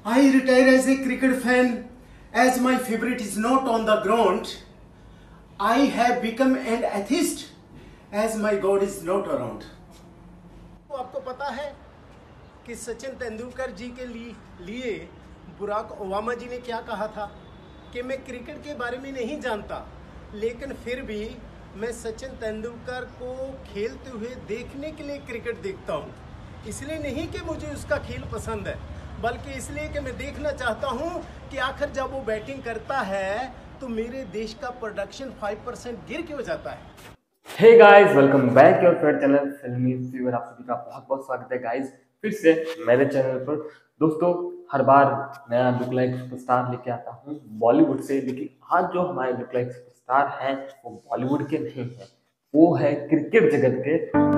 I retire as a cricket fan as my favorite is not on the ground. I have become an atheist as my God is not around. तो आपको पता है कि सचिन तेंदुलकर जी के लिए Barack Obama जी ने क्या कहा था कि मैं क्रिकेट के बारे में नहीं जानता, लेकिन फिर भी मैं सचिन तेंदुलकर को खेलते हुए देखने के लिए क्रिकेट देखता हूँ। इसलिए नहीं कि मुझे उसका खेल पसंद है, बल्कि इसलिए कि मैं देखना चाहता हूँ कि आखिर जब वो बैटिंग करता है तो मेरे देश का प्रोडक्शन 5% गिर क्यों जाता है। Hey guys, welcome back your favourite channel Filmy fever. आप सभी का बहुत बहुत स्वागत है गाइस फिर से मेरे चैनल पर। दोस्तों, हर बार नया लुक लाइक सुपरस्टार लेके आता हूँ बॉलीवुड से, लेकिन आज जो हमारे लुक लाइक सुपरस्टार हैं वो बॉलीवुड के नहीं हैं, वो है क्रिकेट जगत के।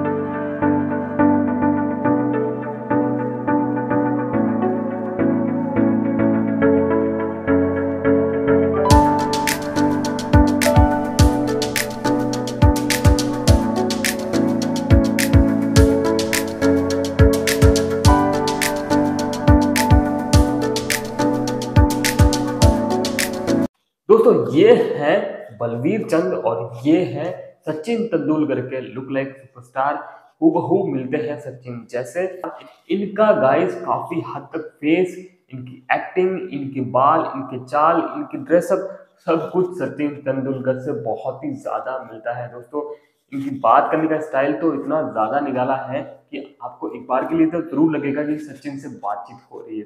दोस्तों, ये है बलवीर चंद और ये है सचिन तेंदुलकर के लुक लाइक सुपरस्टार। हूबहू मिलते हैं सचिन जैसे। इनका गाइस काफी हद तक फेस, इनकी एक्टिंग, इनके बाल, इनके चाल, इनकी ड्रेसअप, सब कुछ सचिन तेंदुलकर से बहुत ही ज्यादा मिलता है। दोस्तों, इनकी बात करने का स्टाइल तो इतना ज्यादा निराला है कि आपको एक बार के लिए तो जरूर लगेगा कि सचिन से बातचीत हो रही है।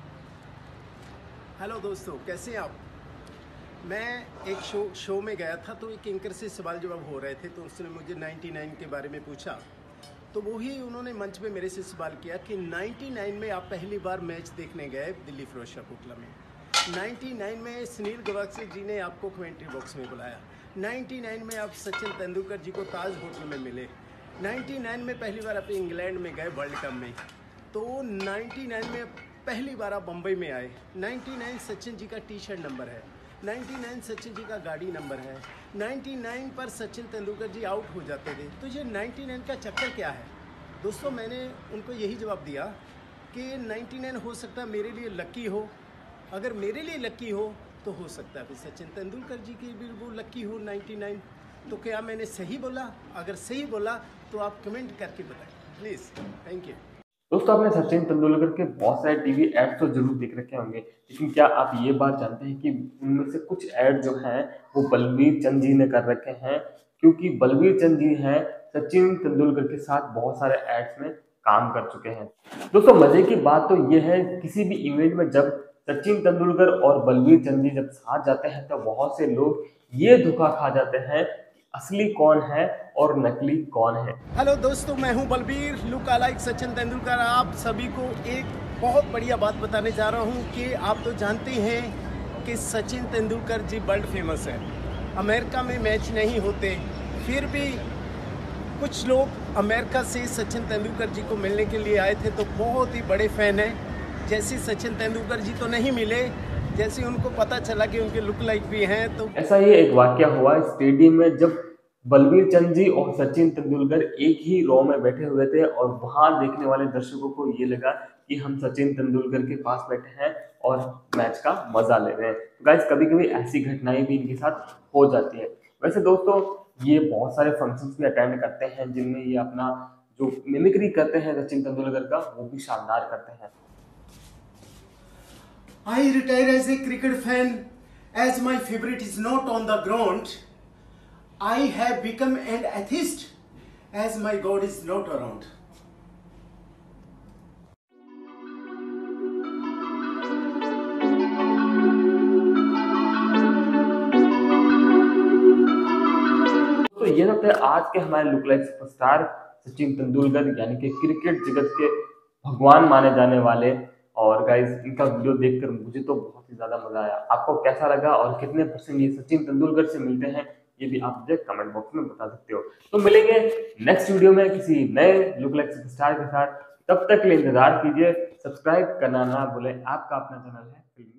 हेलो दोस्तों, कैसे हैं आप। मैं एक शो में गया था, तो एक एंकर से सवाल जवाब हो रहे थे, तो उसने मुझे 99 के बारे में पूछा। तो वही उन्होंने मंच पे मेरे से सवाल किया कि 99 में आप पहली बार मैच देखने गए दिल्ली फिरोजशाह कोटला में। 99 में सुनील गावस्कर जी ने आपको कमेंट्री बॉक्स में बुलाया। 99 में आप सचिन तेंदुलकर जी को ताज होटल में मिले। 99 में पहली बार आप इंग्लैंड में गए वर्ल्ड कप में। तो 99 में पहली बार आप बम्बई में आए। 99 सचिन जी का टी शर्ट नंबर है। 99 सचिन जी का गाड़ी नंबर है। 99 पर सचिन तेंदुलकर जी आउट हो जाते थे। तो ये 99 का चक्कर क्या है दोस्तों। मैंने उनको यही जवाब दिया कि 99 हो सकता है मेरे लिए लकी हो। अगर मेरे लिए लकी हो तो हो सकता है फिर सचिन तेंदुलकर जी की भी वो लकी हो 99। तो क्या मैंने सही बोला? अगर सही बोला तो आप कमेंट करके बताएं प्लीज़। Thank you. दोस्तों, आपने सचिन तेंदुलकर के बहुत सारे टीवी एड्स तो जरूर देख रखे होंगे, लेकिन क्या आप ये बात जानते हैं कि उनमें से कुछ एड जो हैं वो बलवीर चंद जी ने कर रखे हैं, क्योंकि बलवीर चंद जी हैं सचिन तेंदुलकर के साथ बहुत सारे एड्स में काम कर चुके हैं। दोस्तों, मजे की बात तो ये है, किसी भी इवेंट में जब सचिन तेंदुलकर और बलवीर चंद जी जब साथ जाते हैं तो बहुत से लोग ये धोखा खा जाते हैं असली कौन है और नकली कौन है। हेलो दोस्तों, मैं हूं बलबीर, लुक अलाइक सचिन तेंदुलकर। आप सभी को एक बहुत बढ़िया बात बताने जा रहा हूं कि आप तो जानते हैं कि सचिन तेंदुलकर जी वर्ल्ड फेमस है। अमेरिका में मैच नहीं होते, फिर भी कुछ लोग अमेरिका से सचिन तेंदुलकर जी को मिलने के लिए आए थे, तो बहुत ही बड़े फ़ैन हैं। जैसे सचिन तेंदुलकर जी तो नहीं मिले, जैसे उनको पता चला कि उनके लुक लाइक भी हैं, तो ऐसा ही एक वाकया हुआ स्टेडियम में, जब बलवीर चंद जी और सचिन तेंदुलकर एक ही रो में बैठे हुए थे और वहां देखने वाले दर्शकों को ये लगा कि हम सचिन तेंदुलकर के पास बैठे हैं और मैच का मजा ले रहे हैं। तो गाइस, कभी कभी ऐसी घटनाएं भी इनके साथ हो जाती है। वैसे दोस्तों, ये बहुत सारे फंक्शंस भी अटेंड करते हैं जिनमें ये अपना जो मिमिक्री करते हैं सचिन तेंदुलकर का, वो भी शानदार करते हैं। I retire as a cricket fan as my favorite is not on the ground. I have become an atheist as my God is not around. तो ये तो थे आज के हमारे look like superstar Sachin Tendulkar, यानी कि क्रिकेट जगत के भगवान माने जाने वाले। और गाइस, इनका वीडियो देखकर मुझे तो बहुत ही ज्यादा मजा आया। आपको कैसा लगा और कितने परसेंट ये सचिन तेंदुलकर से मिलते हैं, ये भी आप मुझे कमेंट बॉक्स में बता सकते हो। तो मिलेंगे नेक्स्ट वीडियो में किसी नए लुक लाइक सुपरस्टार के साथ। तब तक के लिए इंतजार कीजिए। सब्सक्राइब करना ना भूलें। आपका अपना चैनल है।